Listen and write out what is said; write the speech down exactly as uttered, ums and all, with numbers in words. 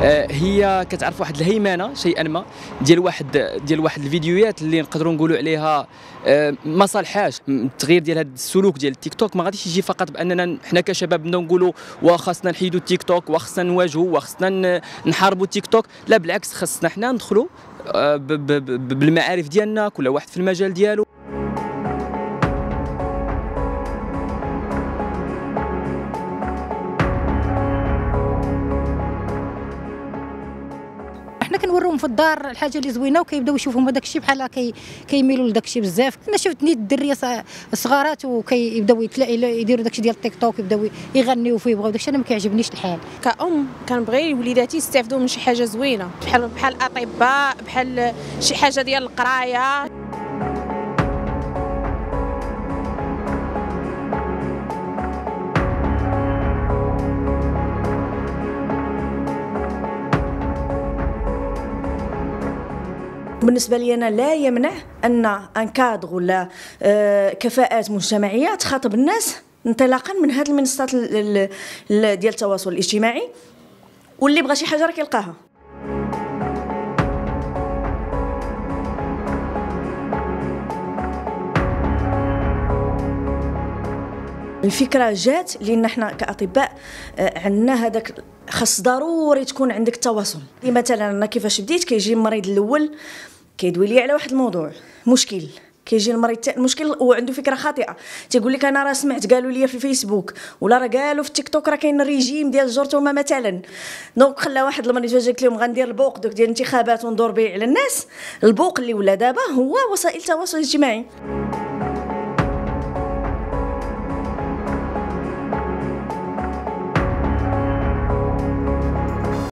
هي كتعرف واحد الهيمنه شيئا ما ديال واحد ديال واحد الفيديوهات اللي نقدروا نقولوا عليها ما صالحاش. التغيير ديال هذا السلوك ديال التيك توك ما غاديش يجي فقط باننا حنا كشباب بدنا نقولوا وخاصنا نحيدوا التيك توك وخاصنا نواجهوا وخاصنا نحاربوا التيك توك، لا بالعكس خاصنا حنا ندخلوا بالمعارف ديالنا كل واحد في المجال ديالو. حنا كنوروهم في الدار الحاجه اللي زوينه وكيبداو يشوفوا هذاك الشيء بحال كي كيميلوا لذاك الشيء بزاف. انا شفت نيت الدريه صغارات وكيبداو يديروا داك الشيء ديال التيك توك، يبداو يغنيو فيه يبغاو داك الشيء. انا ما كيعجبنيش الحال. كأم كنبغي وليداتي يستافدوا من شي حاجه زوينه بحال بحال الاطباء، بحال شي حاجه ديال القرايه. بالنسبه لي انا لا يمنع ان ان كادغ ولا كفاءات مجتمعيه تخاطب الناس انطلاقا من هذه المنصات ديال التواصل الاجتماعي، واللي بغى شي حاجه راه كيلقاها. الفكره جات لان حنا كاطباء عندنا هذاك خاص ضروري تكون عندك التواصل. مثلا انا كيفاش بديت، كيجي المريض الاول كيدوي لي على واحد الموضوع مشكل، كيجي المريض المشكل وعنده فكره خاطئه، تيقول لك انا راه سمعت قالوا لي في الفيسبوك ولا راه قالوا في التيك توك راه كاين ريجيم ديال الجرثومه مثلا. دونك خلى واحد المريض فاش قالت لهم غندير البوق دوك ديال الانتخابات وندور به على الناس، البوق اللي ولا دابا هو وسائل التواصل الاجتماعي.